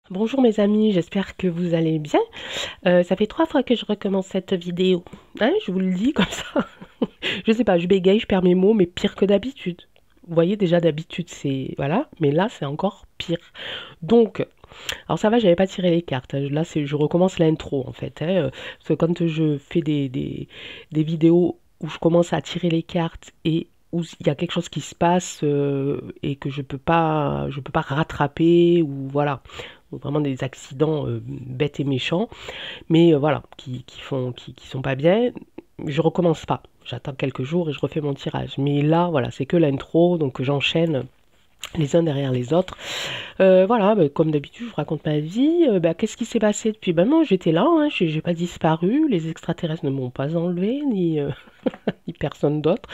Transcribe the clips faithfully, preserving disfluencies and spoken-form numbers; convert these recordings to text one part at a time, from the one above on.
Bonjour mes amis, j'espère que vous allez bien. Euh, ça fait trois fois que je recommence cette vidéo. Hein, je vous le dis comme ça. Je sais pas, je bégaye, je perds mes mots, mais pire que d'habitude. Vous voyez, déjà d'habitude c'est... Voilà, mais là c'est encore pire. Donc, alors ça va, j'avais pas tiré les cartes. Là, c'est, je recommence l'intro en fait. Hein, euh, parce que quand je fais des, des, des vidéos où je commence à tirer les cartes et où il y a quelque chose qui se passe euh, et que je peux pas, je peux pas rattraper ou voilà, ou vraiment des accidents euh, bêtes et méchants, mais euh, voilà, qui, qui font, qui, qui sont pas bien. Je recommence pas. J'attends quelques jours et je refais mon tirage. Mais là, voilà, c'est que l'intro, donc j'enchaîne les uns derrière les autres. Euh, voilà, bah, comme d'habitude, je vous raconte ma vie. Euh, bah, qu'est-ce qui s'est passé depuis? Ben non, j'étais là, hein, j'ai j'ai pas disparu. Les extraterrestres ne m'ont pas enlevé, ni, euh, ni personne d'autre.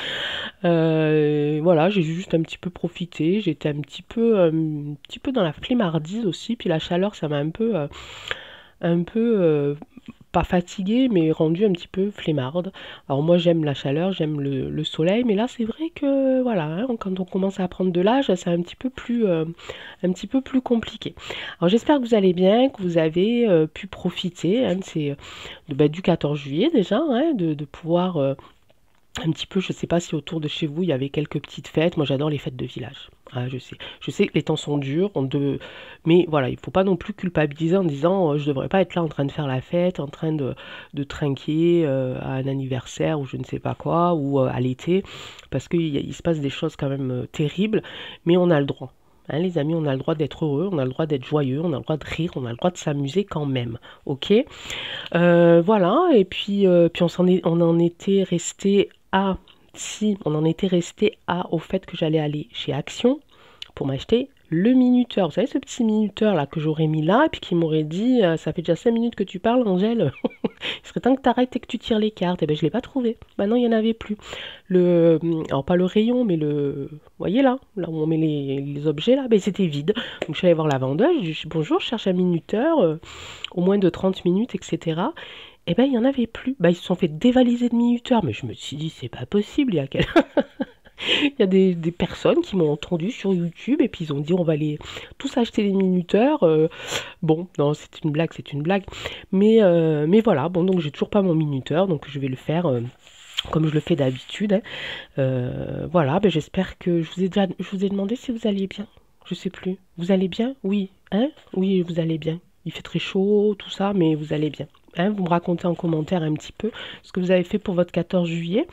Euh, voilà, j'ai juste un petit peu profité. J'étais un petit peu, euh, un petit peu dans la flemmardise aussi. Puis la chaleur, ça m'a un peu, euh, un peu euh, pas fatiguée, mais rendue un petit peu flemmarde. Alors moi j'aime la chaleur, j'aime le, le soleil, mais là c'est vrai que voilà, hein, quand on commence à prendre de l'âge, c'est un petit peu plus, euh, un petit peu plus compliqué. Alors j'espère que vous allez bien, que vous avez euh, pu profiter hein, de ces- de, bah, du quatorze juillet déjà, hein, de, de pouvoir euh, un petit peu, je sais pas si autour de chez vous il y avait quelques petites fêtes. Moi j'adore les fêtes de village. Ah, je sais, je sais que les temps sont durs, on de... mais voilà, il faut pas non plus culpabiliser en disant euh, je devrais pas être là en train de faire la fête, en train de, de trinquer euh, à un anniversaire ou je ne sais pas quoi, ou euh, à l'été, parce qu'il y a- il se passe des choses quand même euh, terribles, mais on a le droit. Hein, les amis, on a le droit d'être heureux, on a le droit d'être joyeux, on a le droit de rire, on a le droit de s'amuser quand même. Ok? Euh, voilà, et puis, euh, puis on s'en est, on en était resté à, si, on en était resté à, au fait que j'allais aller chez Action pour m'acheter le minuteur. Vous savez, ce petit minuteur là que j'aurais mis là, et puis qui m'aurait dit, euh, ça fait déjà cinq minutes que tu parles, Angèle, il serait temps que tu arrêtes et que tu tires les cartes. Et ben je l'ai pas trouvé. Bah non, il n'y en avait plus. Le, alors pas le rayon, mais le, vous voyez là, là où on met les, les objets là, ben c'était vide. Donc je suis allée voir la vendeuse, je dis bonjour, je cherche un minuteur, euh, au moins de trente minutes, et cetera. Et ben il n'y en avait plus. Bah ils se sont fait dévaliser de minuteurs. Mais je me suis dit, c'est pas possible, il y a quel... Il y a des, des personnes qui m'ont entendu sur YouTube et puis ils ont dit on va aller tous acheter des minuteurs. Euh, bon, non, c'est une blague, c'est une blague. Mais, euh, mais voilà, bon, donc j'ai toujours pas mon minuteur, donc je vais le faire euh, comme je le fais d'habitude. Hein. Euh, voilà, ben, j'espère que je vous ai déjà, je vous ai demandé si vous alliez bien. Je sais plus. Vous allez bien? Oui, hein? Oui, vous allez bien. Il fait très chaud, tout ça, mais vous allez bien. Hein, vous me racontez en commentaire un petit peu ce que vous avez fait pour votre quatorze juillet.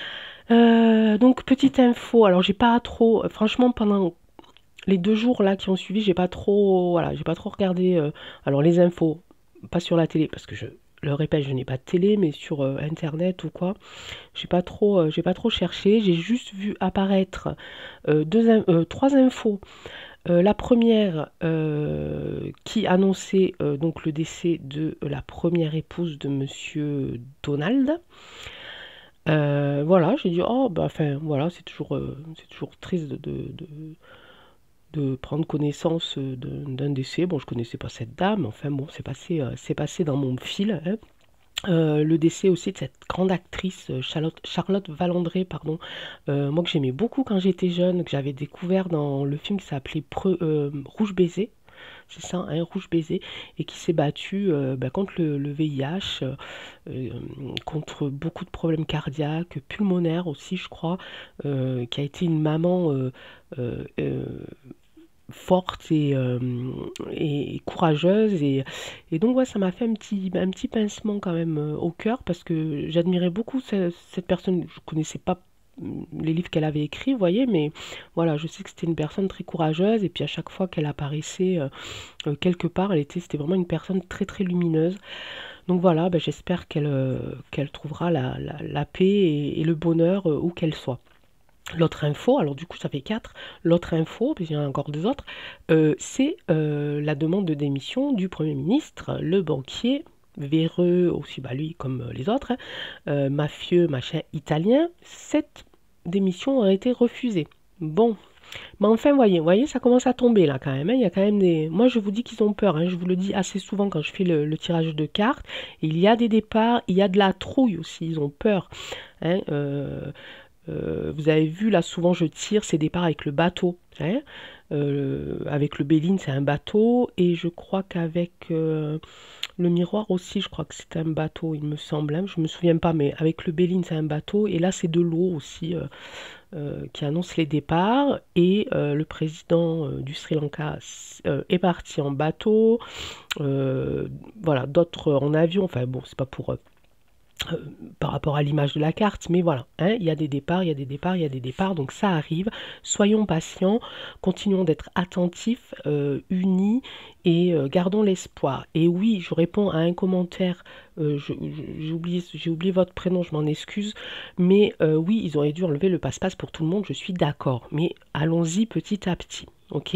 Euh, donc petite info, alors j'ai pas trop, franchement pendant les deux jours là qui ont suivi, j'ai pas trop, voilà, j'ai pas trop regardé. Euh, alors les infos, pas sur la télé parce que je le répète, je n'ai pas de télé, mais sur euh, internet ou quoi, j'ai pas trop, euh, j'ai pas trop cherché. J'ai juste vu apparaître euh, deux, in- euh, trois infos. Euh, la première euh, qui annonçait euh, donc le décès de la première épouse de Monsieur Donald. Euh, voilà, j'ai dit, oh, bah, enfin, voilà, c'est toujours, euh, c'est toujours triste de, de, de- de prendre connaissance euh, d'un d'un décès. Bon, je connaissais pas cette dame, enfin, bon, c'est passé, euh, c'est passé dans mon fil. Hein. Euh, le décès aussi de cette grande actrice, euh, Charlotte, Charlotte Valandré, pardon, euh, moi que j'aimais beaucoup quand j'étais jeune, que j'avais découvert dans le film qui s'appelait Preux- euh, Rouge Baiser. C'est ça, un rouge baiser, et qui s'est battu euh, bah, contre le, le V I H, euh, euh, contre beaucoup de problèmes cardiaques, pulmonaires aussi, je crois, euh, qui a été une maman euh, euh, euh, forte et, euh, et- et courageuse. Et, et donc, ouais, ça m'a fait un petit, un petit pincement quand même euh, au cœur, parce que j'admirais beaucoup ce- cette personne. Je connaissais pas mm, les livres qu'elle avait écrits, vous voyez, mais voilà, je sais que c'était une personne très courageuse, et puis à chaque fois qu'elle apparaissait euh, euh, quelque part, elle était, c'était vraiment une personne très très lumineuse. Donc voilà, ben, j'espère qu'elle euh, qu'elle trouvera la, la- la paix et, et le bonheur euh, où qu'elle soit. L'autre info, alors du coup ça fait quatre, l'autre info, parce qu'il y en a encore deux autres, euh, c'est euh, la demande de démission du Premier ministre, le banquier, véreux aussi, bah lui comme euh, les autres, hein, euh, mafieux, machin, italien. Cette démission aurait été refusée. Bon, mais enfin, voyez, voyez, ça commence à tomber là quand même. Hein. Il y a quand même des. Moi, je vous dis qu'ils ont peur. Hein. Je vous le dis assez souvent quand je fais le, le tirage de cartes. Il y a des départs, il y a de la trouille aussi. Ils ont peur. Hein. Euh, euh, vous avez vu là, souvent je tire ces départs avec le bateau. Hein. Euh, avec le Béline, c'est un bateau. Et je crois qu'avec euh, le miroir aussi, je crois que c'est un bateau, il me semble. Hein, je me souviens pas, mais avec le Béline, c'est un bateau. Et là, c'est de l'eau aussi euh, euh, qui annonce les départs. Et euh, le président euh, du Sri Lanka euh, est parti en bateau. Euh, voilà, d'autres en avion. Enfin bon, c'est pas pour... euh, euh, par rapport à l'image de la carte, mais voilà, hein, il y a des départs, il y a des départs, il y a des départs, donc ça arrive. Soyons patients, continuons d'être attentifs, euh, unis et euh, gardons l'espoir. Et oui, je réponds à un commentaire, euh, je- je- j'ai oublié, j'ai oublié votre prénom, je m'en excuse, mais euh, oui, ils auraient dû enlever le passe-passe pour tout le monde, je suis d'accord, mais allons-y petit à petit. Ok.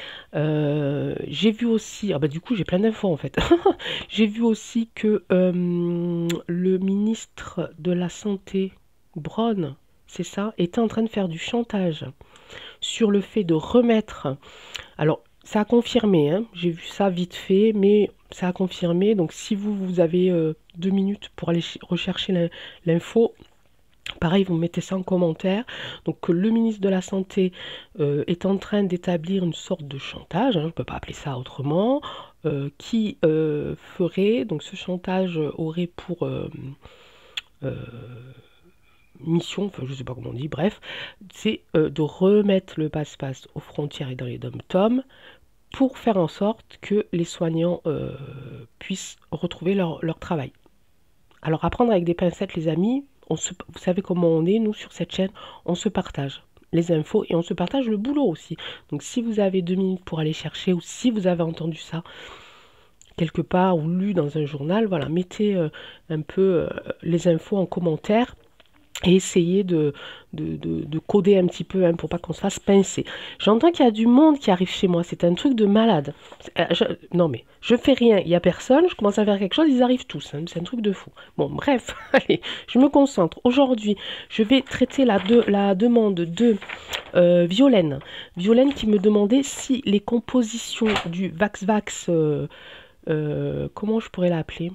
Euh, j'ai vu aussi, ah bah du coup j'ai plein d'infos en fait. J'ai vu aussi que euh, le ministre de la Santé, Braun, c'est ça, était en train de faire du chantage sur le fait de remettre. Alors, ça a confirmé, hein, j'ai vu ça vite fait, mais ça a confirmé. Donc, si vous, vous avez euh, deux minutes pour aller rechercher l'in- l'info, pareil, vous mettez ça en commentaire. Donc, le ministre de la Santé euh, est en train d'établir une sorte de chantage, hein, je ne peux pas appeler ça autrement, euh, qui euh, ferait, donc ce chantage aurait pour euh, euh, mission, enfin je ne sais pas comment on dit, bref, c'est euh, de remettre le passe-passe aux frontières et dans les dom-toms pour faire en sorte que les soignants euh, puissent retrouver leur, leur travail. Alors apprendre avec des pincettes les amis, on se, vous savez comment on est, nous sur cette chaîne, on se partage les infos et on se partage le boulot aussi. Donc si vous avez deux minutes pour aller chercher ou si vous avez entendu ça quelque part ou lu dans un journal, voilà, mettez euh, un peu euh, les infos en commentaire et essayez de, de, de- de coder un petit peu hein, pour pas qu'on se fasse pincer. J'entends qu'il y a du monde qui arrive chez moi, c'est un truc de malade. Euh, je- non mais, je fais rien, il y a personne, je commence à faire quelque chose, ils arrivent tous, hein, c'est un truc de fou. Bon, bref, allez, je me concentre. Aujourd'hui, je vais traiter la, de- la demande de euh, Violaine. Violaine qui me demandait si les compositions du Vax-Vax, euh, euh, comment je pourrais l'appeler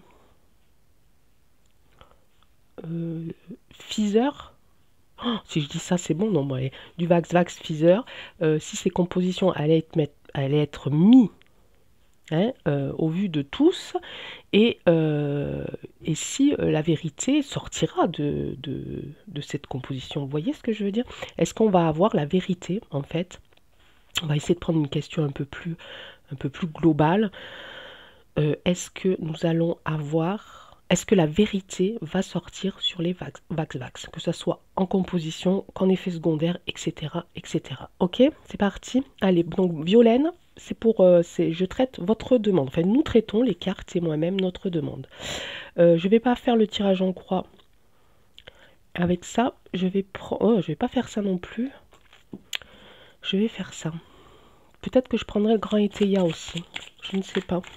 euh, Pfizer. Oh, si je dis ça, c'est bon, non, moi, du Vax Vax Pfizer, euh, si ces compositions allaient être, met- allaient être mises hein, euh, au vu de tous, et, euh, et si euh, la vérité sortira de, de, de cette composition. Vous voyez ce que je veux dire? Est-ce qu'on va avoir la vérité, en fait? On va essayer de prendre une question un peu plus, un peu plus globale. Euh, est-ce que nous allons avoir, est-ce que la vérité va sortir sur les Vax Vax, Vax, que ce soit en composition, qu'en effet secondaire, et cetera, et cetera. Ok, c'est parti. Allez, donc Violaine, c'est pour, euh, c'est, je traite votre demande. Enfin, nous traitons les cartes et moi-même notre demande. Euh, je vais pas faire le tirage en croix avec ça. Je vais prendre, oh, je vais pas faire ça non plus. Je vais faire ça. Peut-être que je prendrai le grand Eteia aussi. Je ne sais pas.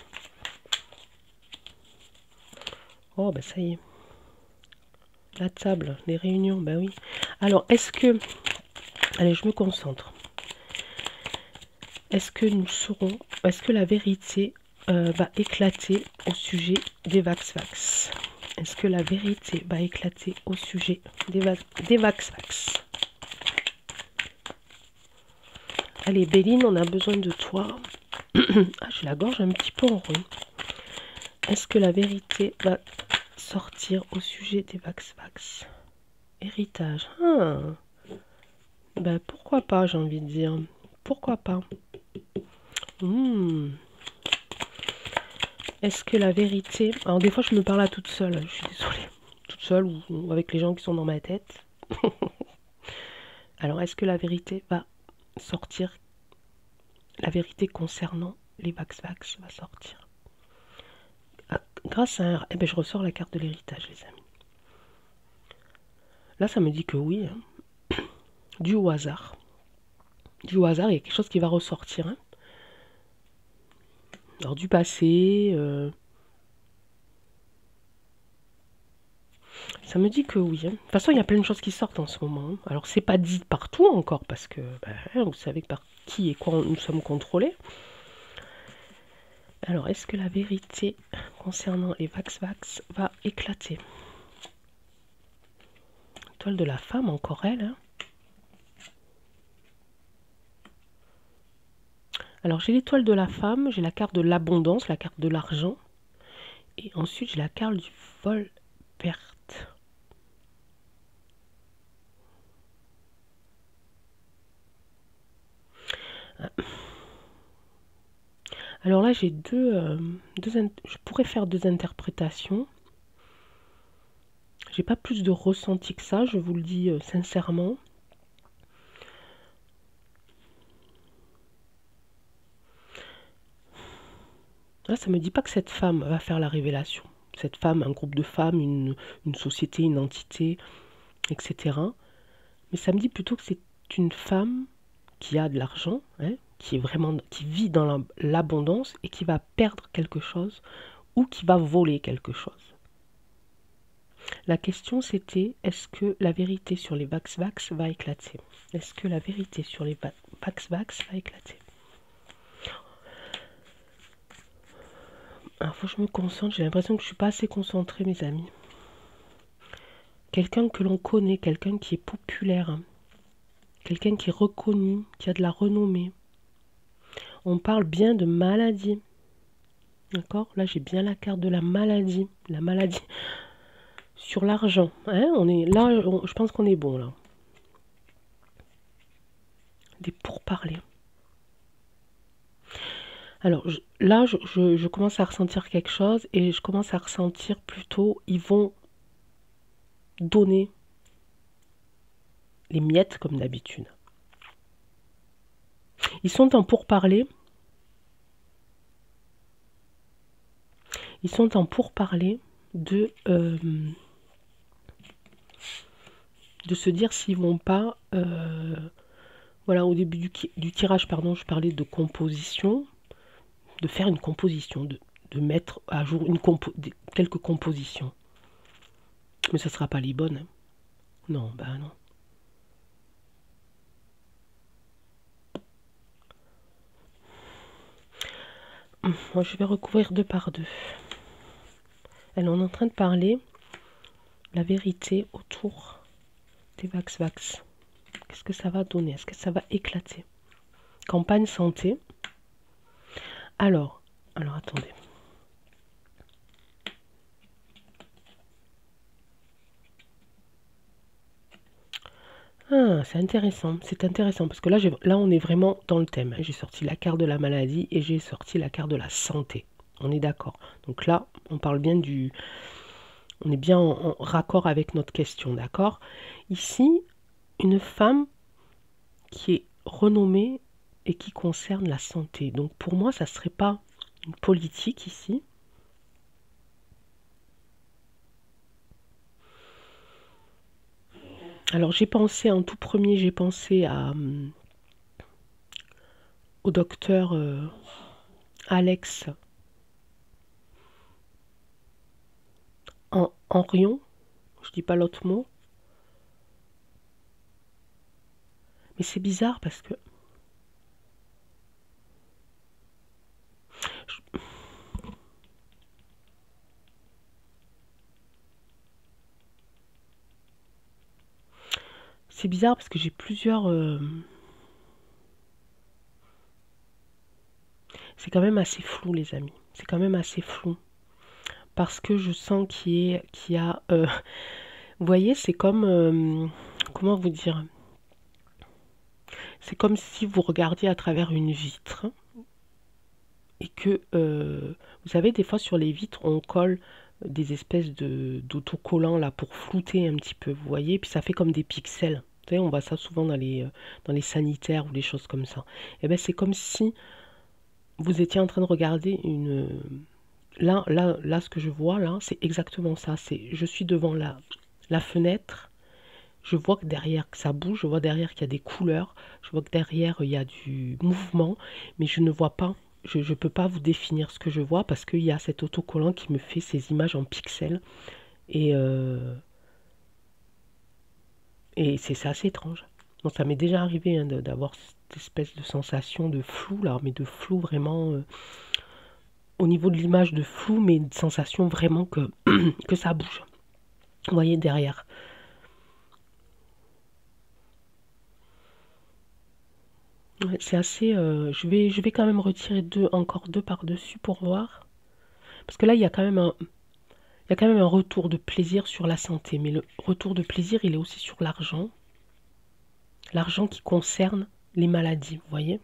Oh, bah ça y est. La table, les réunions, bah oui. Alors, est-ce que... Allez, je me concentre. Est-ce que nous saurons... Est-ce que la vérité euh, va éclater au sujet des Vax-Vax? Est-ce que la vérité va éclater au sujet des, va des Vax-Vax? Allez, Béline, on a besoin de toi. Ah, j'ai la gorge un petit peu en rond. Est-ce que la vérité va sortir au sujet des Vax-Vax? Héritage. Ah. Ben, pourquoi pas, j'ai envie de dire. Pourquoi pas? Hmm. Est-ce que la vérité... Alors des fois je me parle à toute seule, je suis désolée. Toute seule ou, ou avec les gens qui sont dans ma tête. Alors est-ce que la vérité va sortir? La vérité concernant les Vax-Vax va sortir. Ah, grâce à un... Eh ben je ressors la carte de l'héritage les amis. Là ça me dit que oui. Hein. Du au hasard. Du au hasard, il y a quelque chose qui va ressortir. Hein. Alors du passé... Euh... Ça me dit que oui. Hein. De toute façon, il y a plein de choses qui sortent en ce moment. Hein. Alors, c'est pas dit partout encore, parce que ben, vous savez par qui et quoi nous sommes contrôlés. Alors, est-ce que la vérité concernant les Vax-Vax va éclater? Toile de la femme, encore elle. Hein. Alors j'ai l'étoile de la femme, j'ai la carte de l'abondance, la carte de l'argent. Et ensuite j'ai la carte du vol perte. Alors là j'ai deux, euh, deux je pourrais faire deux interprétations. J'ai pas plus de ressenti que ça, je vous le dis euh, sincèrement. Là, ça me dit pas que cette femme va faire la révélation. Cette femme, un groupe de femmes, une, une société, une entité, et cetera. Mais ça me dit plutôt que c'est une femme qui a de l'argent, hein, qui est vraiment, qui vit dans l'abondance et qui va perdre quelque chose ou qui va voler quelque chose. La question c'était, est-ce que la vérité sur les Vax-Vax va éclater? Est-ce que la vérité sur les Vax-Vax va éclater? Alors, faut que je me concentre, j'ai l'impression que je suis pas assez concentrée, mes amis. Quelqu'un que l'on connaît, quelqu'un qui est populaire, hein. Quelqu'un qui est reconnu, qui a de la renommée. On parle bien de maladie. D'accord? Là, j'ai bien la carte de la maladie. La maladie sur l'argent. Hein, on est là, on, je pense qu'on est bon là. Des pourparlers. Alors je, là, je, je, je commence à ressentir quelque chose et je commence à ressentir plutôt, ils vont donner les miettes comme d'habitude. Ils sont en pourparlers. Ils sont en pourparlers de, euh, de se dire s'ils vont pas... Euh, voilà, au début du, du tirage, pardon, je parlais de composition, de faire une composition, de, de mettre à jour une compo quelques compositions. Mais ce ne sera pas les bonnes. Hein. Non, bah non. Moi, je vais recouvrir deux par deux. Elle est en train de parler la vérité autour des Vax-Vax. Qu'est-ce que ça va donner? Est-ce que ça va éclater? Campagne santé. Alors, alors attendez. Ah, c'est intéressant, c'est intéressant parce que là, là, on est vraiment dans le thème. J'ai sorti la carte de la maladie et j'ai sorti la carte de la santé. On est d'accord. Donc là, on parle bien du... On est bien en, en raccord avec notre question, d'accord? Ici, une femme qui est renommée et qui concerne la santé. Donc pour moi, ça ne serait pas une politique ici. Alors j'ai pensé, en tout premier, j'ai pensé à, euh, au docteur euh, Alex en, Henrion, je dis pas l'autre mot. Mais c'est bizarre parce que... Je... C'est bizarre parce que j'ai plusieurs... Euh... C'est quand même assez flou, les amis. C'est quand même assez flou. Parce que je sens qu'il y, qu'il y a... Euh... Vous voyez, c'est comme... Euh... Comment vous dire? C'est comme si vous regardiez à travers une vitre. Et que... Euh... Vous savez, des fois, sur les vitres, on colle des espèces de d'autocollants là pour flouter un petit peu, vous voyez, puis ça fait comme des pixels. Vous savez, on voit ça souvent dans les, dans les sanitaires ou les choses comme ça. Et bien c'est comme si vous étiez en train de regarder une... Là, là, là ce que je vois là, c'est exactement ça. C'est, je suis devant la, la fenêtre, je vois que derrière que ça bouge, je vois derrière qu'il y a des couleurs, je vois que derrière il y a du mouvement, mais je ne vois pas. Je ne peux pas vous définir ce que je vois parce qu'il y a cet autocollant qui me fait ces images en pixels. Et, euh, et c'est assez étrange. Donc ça m'est déjà arrivé hein, d'avoir cette espèce de sensation de flou, là, mais de flou vraiment... Euh, au niveau de l'image de flou, mais une sensation vraiment que, que ça bouge. Vous voyez derrière. Ouais, c'est assez... euh, je vais, je vais quand même retirer deux, encore deux par-dessus pour voir. Parce que là, il y a quand même un, il y a quand même un retour de plaisir sur la santé. Mais le retour de plaisir, il est aussi sur l'argent. L'argent qui concerne les maladies, vous voyez.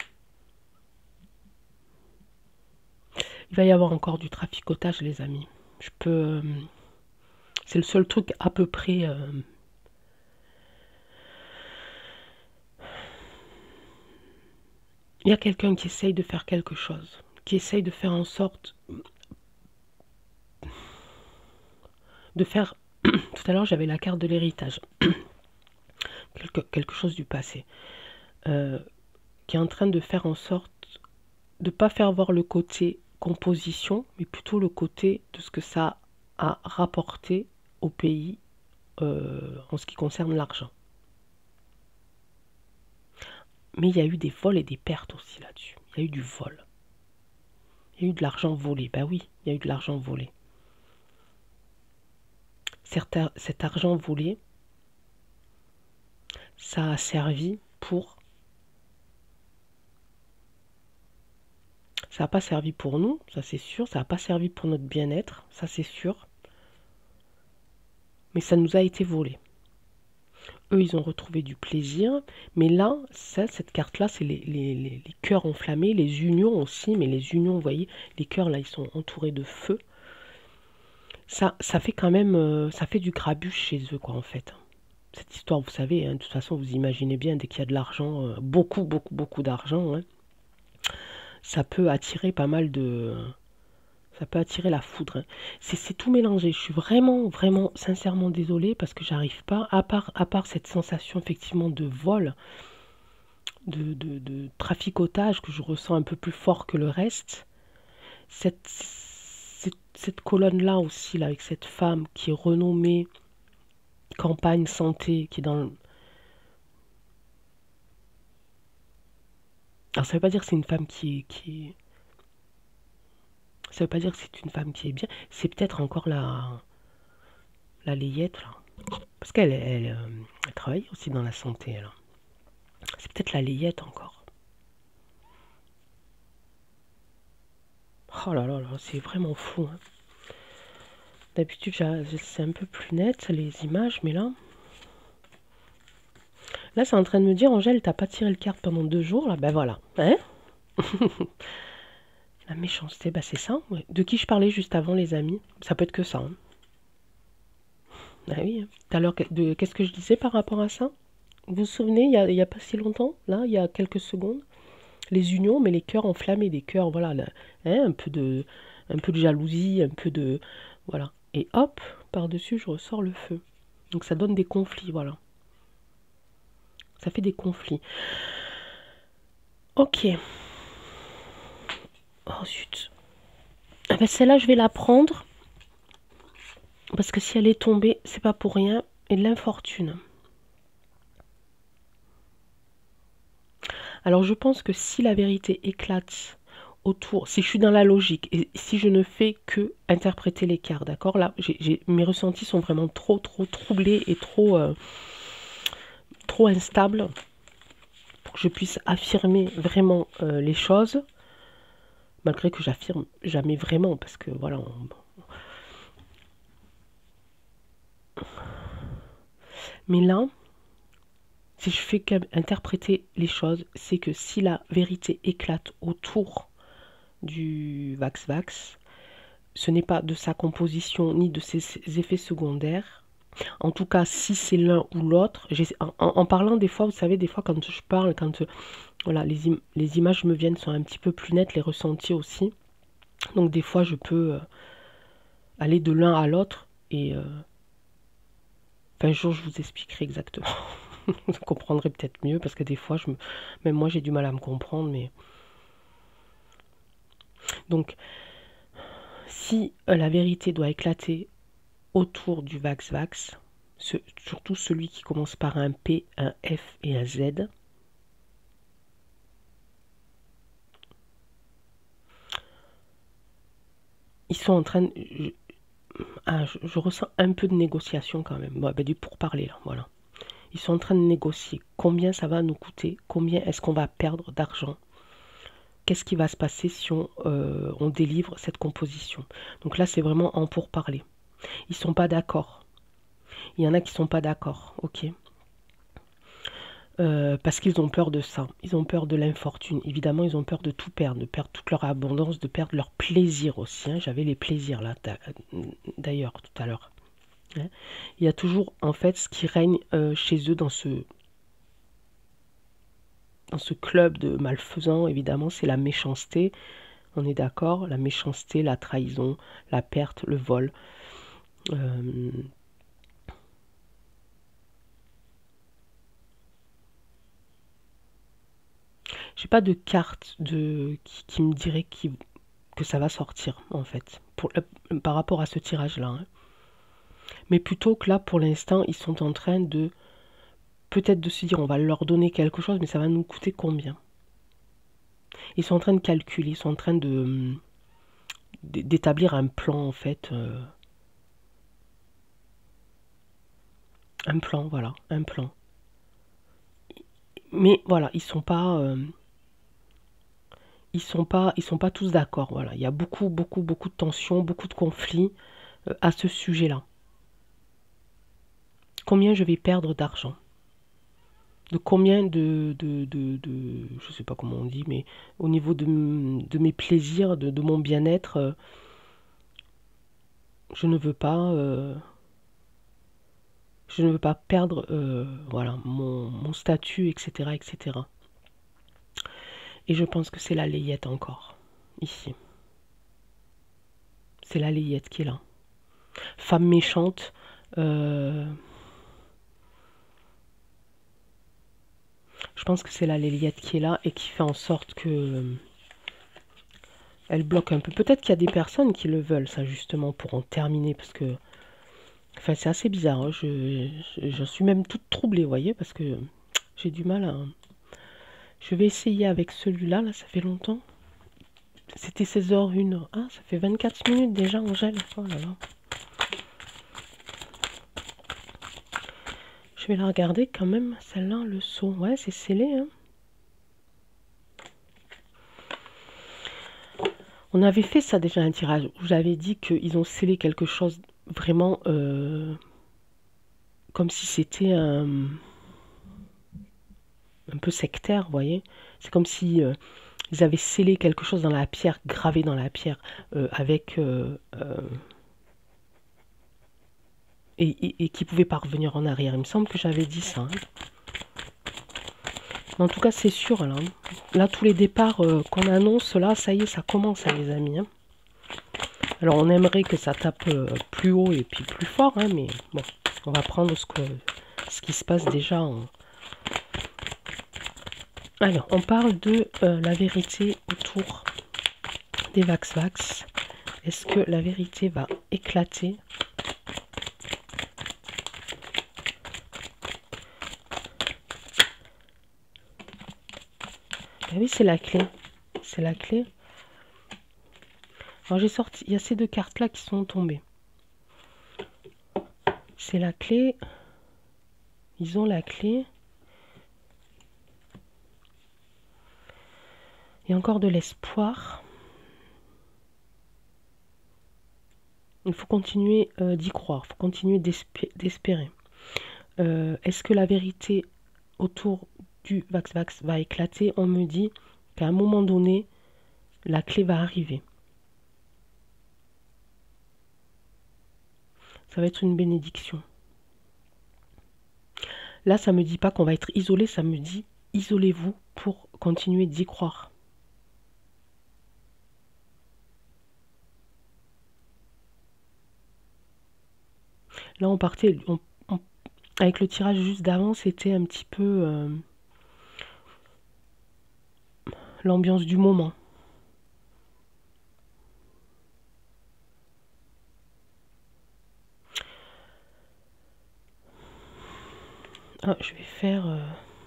Il va y avoir encore du traficotage, les amis. Je peux... euh, c'est le seul truc à peu près... euh, il y a quelqu'un qui essaye de faire quelque chose. Qui essaye de faire en sorte... De faire... Tout à l'heure, j'avais la carte de l'héritage. quelque, quelque chose du passé. Euh, qui est en train de faire en sorte de ne pas faire voir le côté composition, mais plutôt le côté de ce que ça a rapporté au pays euh, en ce qui concerne l'argent. Mais il y a eu des vols et des pertes aussi là-dessus. Il y a eu du vol. Il y a eu de l'argent volé. Ben oui, il y a eu de l'argent volé. Certain, cet argent volé, ça a servi pour... Ça n'a pas servi pour nous, ça c'est sûr. Ça n'a pas servi pour notre bien-être, ça c'est sûr. Mais ça nous a été volé. Eux, ils ont retrouvé du plaisir. Mais là, ça, cette carte-là, c'est les, les, les, les cœurs enflammés, les unions aussi. Mais les unions, vous voyez, les cœurs, là, ils sont entourés de feu. Ça, ça fait quand même... euh, ça fait du grabuge chez eux, quoi, en fait. Cette histoire, vous savez, hein, de toute façon, vous imaginez bien, dès qu'il y a de l'argent, euh, beaucoup, beaucoup, beaucoup d'argent, hein, ça peut attirer pas mal de... Ça peut attirer la foudre, hein. C'est tout mélangé. Je suis vraiment, vraiment, sincèrement désolée parce que j'arrive pas, à part, à part cette sensation effectivement de vol, de, de, de traficotage que je ressens un peu plus fort que le reste. Cette, cette, cette colonne-là aussi, là, avec cette femme qui est renommée campagne santé, qui est dans le... Alors ça veut pas dire que c'est une femme qui est, qui est... Ça veut pas dire que c'est une femme qui est bien. C'est peut-être encore la, la layette, là. Parce qu'elle elle, euh, elle travaille aussi dans la santé, là. C'est peut-être la layette encore. Oh là là là, c'est vraiment fou, hein. D'habitude, c'est un peu plus net, les images, mais là... Là, c'est en train de me dire, Angèle, t'as pas tiré le carte pendant deux jours, là. Ben voilà, hein. La méchanceté, bah c'est ça. Ouais. De qui je parlais juste avant, les amis? Ça peut être que ça, hein. Ah oui, hein. Tout à l'heure, qu'est-ce que je disais par rapport à ça? Vous vous souvenez, il n'y a, il y a pas si longtemps, là, il y a quelques secondes, les unions, mais les cœurs enflammés, des cœurs, voilà, là, hein, un peu de, un peu de jalousie, un peu de... Voilà. Et hop, par-dessus, je ressors le feu. Donc ça donne des conflits, voilà. Ça fait des conflits. Ok. Oh zut. Ah ben, celle-là, je vais la prendre. Parce que si elle est tombée, c'est pas pour rien. Et de l'infortune. Alors je pense que si la vérité éclate autour, si je suis dans la logique, et si je ne fais que interpréter les cartes, d'accord, là, j'ai, j'ai, mes ressentis sont vraiment trop, trop troublés et trop, euh, trop instables pour que je puisse affirmer vraiment euh, les choses, malgré que j'affirme jamais vraiment, parce que voilà, on... mais là, si je fais qu'interpréter les choses, c'est que si la vérité éclate autour du Vax-Vax, ce n'est pas de sa composition ni de ses effets secondaires. En tout cas, si c'est l'un ou l'autre, en, en, parlant des fois, vous savez, des fois quand je parle, quand voilà, les, im les images me viennent sont un petit peu plus nettes, les ressentis aussi. Donc des fois, je peux euh, aller de l'un à l'autre et euh, un jour, je vous expliquerai exactement. Vous comprendrez peut-être mieux parce que des fois, je me... même moi, j'ai du mal à me comprendre, mais donc si euh, la vérité doit éclater autour du Vax-Vax, ce, surtout celui qui commence par un P, un F et un Z, ils sont en train de... Je, ah, je, je ressens un peu de négociation quand même. Bon, ben, du pourparler, là, voilà. Ils sont en train de négocier. Combien ça va nous coûter? Combien est-ce qu'on va perdre d'argent? Qu'est-ce qui va se passer si on, euh, on délivre cette composition? Donc là, c'est vraiment en pourparler. Ils sont pas d'accord. Il y en a qui sont pas d'accord, ok? Euh, parce qu'ils ont peur de ça. Ils ont peur de l'infortune. Évidemment, ils ont peur de tout perdre, de perdre toute leur abondance, de perdre leur plaisir aussi, hein. J'avais les plaisirs là, d'ailleurs, tout à l'heure. Hein. Il y a toujours, en fait, ce qui règne euh, chez eux dans ce, dans ce club de malfaisants, évidemment, c'est la méchanceté. On est d'accord? La méchanceté, la trahison, la perte, le vol. Euh, J'ai pas de carte de, qui, qui me dirait qui, que ça va sortir, en fait, pour, euh, par rapport à ce tirage-là. Hein. Mais plutôt que là, pour l'instant, ils sont en train de, peut-être de se dire, on va leur donner quelque chose, mais ça va nous coûter combien? Ils sont en train de calculer, ils sont en train de d'établir un plan, en fait. Euh, un plan, voilà, un plan. Mais voilà, ils sont pas... Euh, ils sont pas, ils sont pas tous d'accord. Voilà, il y a beaucoup, beaucoup, beaucoup de tensions, beaucoup de conflits euh, à ce sujet-là. Combien je vais perdre d'argent? De combien de, de, de, de, je sais pas comment on dit, mais au niveau de, de mes plaisirs, de, de mon bien-être, euh, je ne veux pas, euh, je ne veux pas perdre, euh, voilà, mon, mon statut, et cetera, et cetera. Et je pense que c'est la layette encore, ici. C'est la layette qui est là. Femme méchante. Euh, je pense que c'est la layette qui est là et qui fait en sorte que euh, elle bloque un peu. Peut-être qu'il y a des personnes qui le veulent, ça justement, pour en terminer, parce que, enfin, c'est assez bizarre. Hein. Je, je, je suis même toute troublée, vous voyez, parce que j'ai du mal à. Je vais essayer avec celui-là. Là, ça fait longtemps. C'était seize heures une. Ah, ça fait vingt-quatre minutes déjà, Angèle. Oh là là. Je vais la regarder quand même, celle-là, le saut. Ouais, c'est scellé, hein. On avait fait ça déjà, un tirage, où j'avais dit qu'ils ont scellé quelque chose vraiment euh, comme si c'était un, un peu sectaire, vous voyez. C'est comme si euh, ils avaient scellé quelque chose dans la pierre, gravé dans la pierre, euh, avec... Euh, euh, et, et, et qui pouvait pas revenir en arrière. Il me semble que j'avais dit ça. Hein. En tout cas, c'est sûr, là. Là, tous les départs euh, qu'on annonce, là, ça y est, ça commence, hein, les amis. Hein. Alors, on aimerait que ça tape euh, plus haut et puis plus fort, hein, mais bon, on va prendre ce, que, ce qui se passe déjà. En... Alors, on parle de euh, la vérité autour des Vax-Vax. Est-ce que la vérité va éclater? Ben oui, c'est la clé. C'est la clé. Alors j'ai sorti, il y a ces deux cartes là qui sont tombées. C'est la clé. Ils ont la clé. Il y a encore de l'espoir. Il faut continuer euh, d'y croire. Il faut continuer d'espérer. Euh, Est-ce que la vérité autour du Vax-Vax va éclater? On me dit qu'à un moment donné, la clé va arriver. Ça va être une bénédiction. Là, ça me dit pas qu'on va être isolé, ça me dit isolez-vous pour continuer d'y croire. Là, on partait, on, on, avec le tirage juste d'avant, c'était un petit peu euh, l'ambiance du moment. Ah, je vais faire... Euh...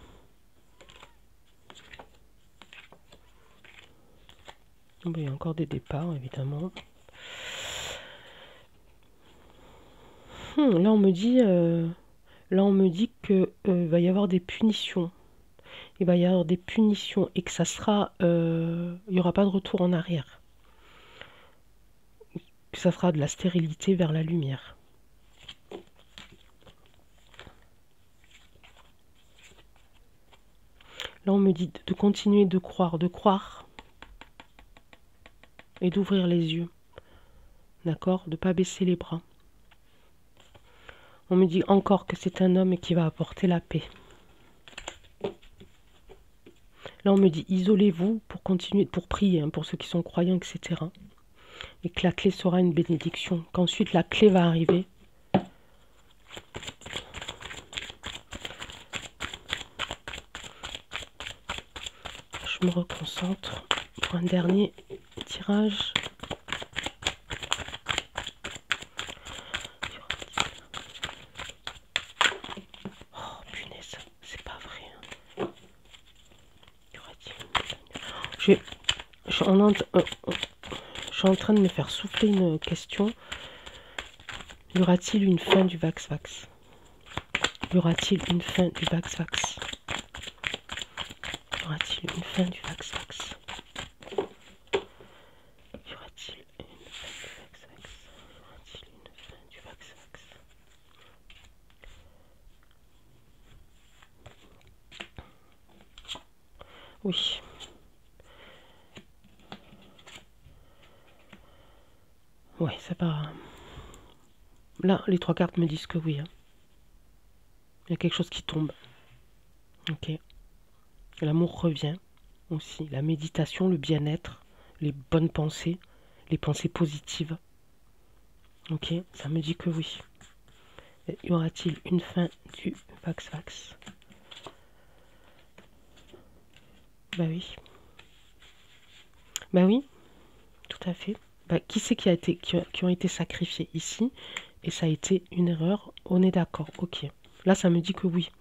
Oh, il y a encore des départs, évidemment. Hmm, là, on me dit... Euh... Là, on me dit que euh, va y avoir des punitions. Il va y avoir des punitions et que ça sera... euh, il n'y aura pas de retour en arrière. Que ça sera de la stérilité vers la lumière. Là, on me dit de continuer de croire, de croire et d'ouvrir les yeux. D'accord? De ne pas baisser les bras. On me dit encore que c'est un homme qui va apporter la paix. Là, on me dit isolez-vous pour continuer, pour prier, hein, pour ceux qui sont croyants, et cetera. Et que la clé sera une bénédiction. Qu'ensuite la clé va arriver. Je me reconcentre pour un dernier tirage. Oh punaise, c'est pas vrai. Je, je, suis en, euh, je suis en train de me faire souffler une question. Y aura-t-il une fin du Vax-Vax? Y aura-t-il une fin du Vax-Vax? Y aura-t-il une fin du Vax-Vax? Y aura-t-il une fin du Vax-Vax? Y aura-t-il une fin du Vax-Vax? Oui. Ouais, ça va. Là, les trois cartes me disent que oui. Hein. Il y a quelque chose qui tombe. Ok. L'amour revient aussi. La méditation, le bien-être, les bonnes pensées, les pensées positives. Ok, ça me dit que oui. Y aura-t-il une fin du Vax-Vax? Bah oui. Bah oui, tout à fait. Bah, qui c'est qui a été, qui, a, qui ont été sacrifiés ici? Et ça a été une erreur. On est d'accord, ok. Là, ça me dit que oui.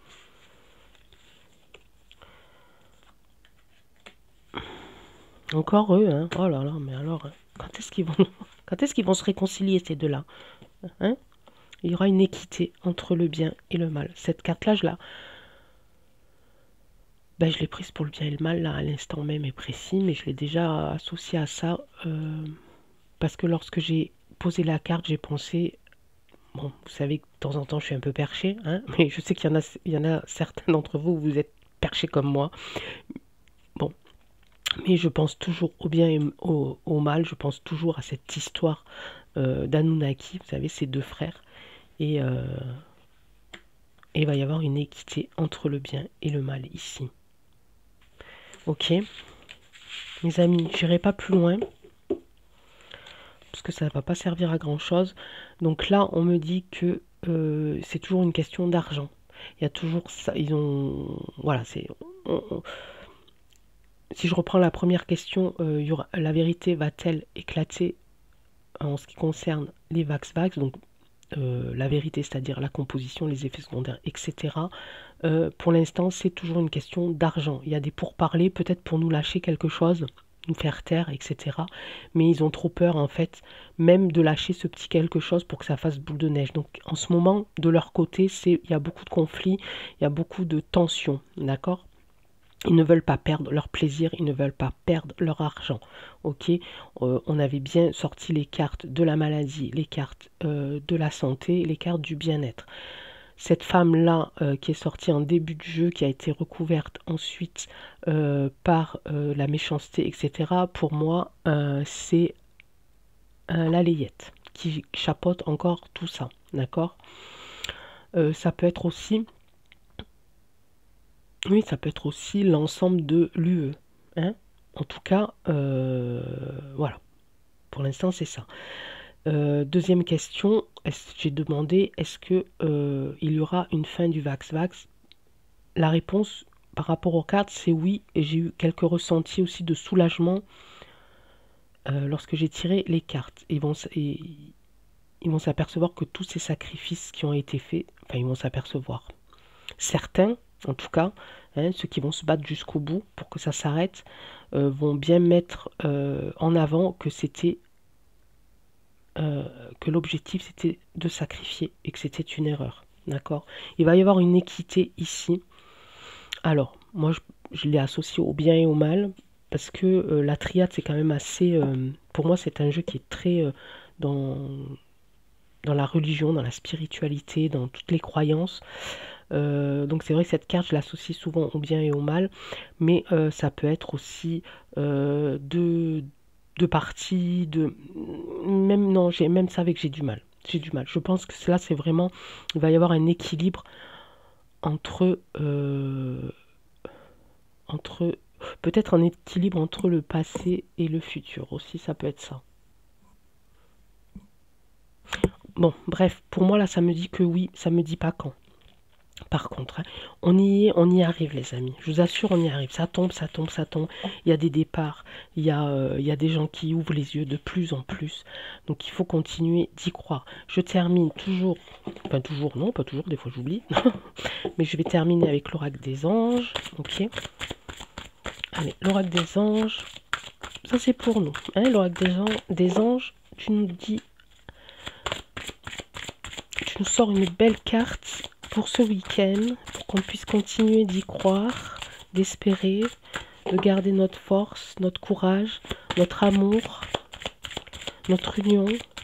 Encore eux, hein. Oh là là, mais alors, hein. quand est-ce qu'ils vont, quand est-ce qu'ils vont se réconcilier ces deux-là, hein? Il y aura une équité entre le bien et le mal. Cette carte-là, je la, ben, je l'ai prise pour le bien et le mal là à l'instant même et précis, mais je l'ai déjà associée à ça euh, parce que lorsque j'ai posé la carte, j'ai pensé, bon, vous savez que de temps en temps, je suis un peu perché, hein, mais je sais qu'il y en a, il y en a certains d'entre vous, vous êtes perchés comme moi. Bon. Mais je pense toujours au bien et au, au mal, je pense toujours à cette histoire euh, d'Anunnaki, vous savez, ces deux frères. Et, euh, et il va y avoir une équité entre le bien et le mal ici. Ok, mes amis, j'irai pas plus loin, parce que ça ne va pas servir à grand chose. Donc là, on me dit que euh, c'est toujours une question d'argent. Il y a toujours ça, ils ont... Voilà, c'est... on, on, si je reprends la première question, euh, y aura, la vérité va-t-elle éclater en ce qui concerne les Vax-Vax, donc euh, la vérité, c'est-à-dire la composition, les effets secondaires, et cetera. Euh, pour l'instant, c'est toujours une question d'argent. Il y a des pourparlers, peut-être pour nous lâcher quelque chose, nous faire taire, et cetera. Mais ils ont trop peur, en fait, même de lâcher ce petit quelque chose pour que ça fasse boule de neige. Donc, en ce moment, de leur côté, c'est, il y a beaucoup de conflits, il y a beaucoup de tensions, d'accord ? Ils ne veulent pas perdre leur plaisir, ils ne veulent pas perdre leur argent. Ok, euh, on avait bien sorti les cartes de la maladie, les cartes euh, de la santé, les cartes du bien-être. Cette femme-là euh, qui est sortie en début de jeu, qui a été recouverte ensuite euh, par euh, la méchanceté, et cetera. Pour moi, euh, c'est euh, la layette qui chapeaute encore tout ça. D'accord euh, Ça peut être aussi... Oui, ça peut être aussi l'ensemble de l'U E. Hein en tout cas, euh, voilà. Pour l'instant, c'est ça. Euh, deuxième question, j'ai demandé, est-ce que euh, il y aura une fin du Vax-Vax? La réponse par rapport aux cartes, c'est oui. Et j'ai eu quelques ressentis aussi de soulagement euh, lorsque j'ai tiré les cartes. Ils vont, et, ils vont s'apercevoir que tous ces sacrifices qui ont été faits, enfin, ils vont s'apercevoir. Certains, en tout cas, hein, ceux qui vont se battre jusqu'au bout pour que ça s'arrête, euh, vont bien mettre euh, en avant que c'était euh, que l'objectif c'était de sacrifier et que c'était une erreur. d'accord? Il va y avoir une équité ici. Alors, moi, je, je l'ai associé au bien et au mal, parce que euh, la triade, c'est quand même assez... euh, pour moi, c'est un jeu qui est très euh, dans, dans la religion, dans la spiritualité, dans toutes les croyances. Euh, donc c'est vrai que cette carte, je l'associe souvent au bien et au mal, mais euh, ça peut être aussi euh, deux, deux parties, de... Même, non, j'ai même ça avec j'ai du mal. J'ai du mal. Je pense que là, c'est vraiment... Il va y avoir un équilibre entre... euh, entre peut-être un équilibre entre le passé et le futur aussi, ça peut être ça. Bon, bref, pour moi là, ça me dit que oui, ça me dit pas quand. Par contre, hein, on y est, on y arrive les amis. Je vous assure, on y arrive. Ça tombe, ça tombe, ça tombe. Il y a des départs, il y a, euh, il y a des gens qui ouvrent les yeux de plus en plus. Donc il faut continuer d'y croire. Je termine toujours, enfin toujours, non, pas toujours, des fois j'oublie. Mais je vais terminer avec l'oracle des anges. Ok. Allez, l'oracle des anges. Ça c'est pour nous. Hein, l'oracle des, an des anges, tu nous dis, tu nous sors une belle carte pour ce week-end, pour qu'on puisse continuer d'y croire, d'espérer, de garder notre force, notre courage, notre amour, notre union.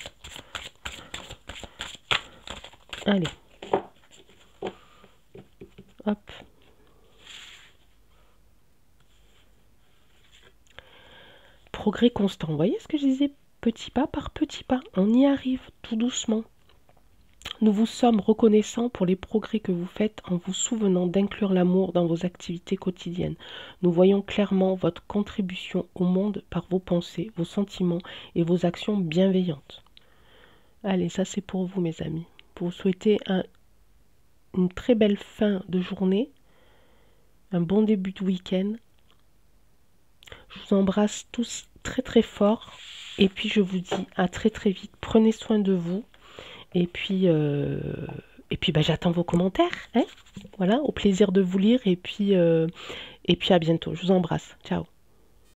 Allez. Hop. Progrès constant. Vous voyez ce que je disais? Petit pas par petit pas. On y arrive tout doucement. Nous vous sommes reconnaissants pour les progrès que vous faites en vous souvenant d'inclure l'amour dans vos activités quotidiennes. Nous voyons clairement votre contribution au monde par vos pensées, vos sentiments et vos actions bienveillantes. Allez, ça c'est pour vous mes amis. Pour vous souhaiter un, une très belle fin de journée, un bon début de week-end. Je vous embrasse tous très très fort et puis je vous dis à très très vite. Prenez soin de vous. Et puis, euh, et puis bah, j'attends vos commentaires. Hein, voilà, au plaisir de vous lire. Et puis, euh, et puis à bientôt. Je vous embrasse. Ciao.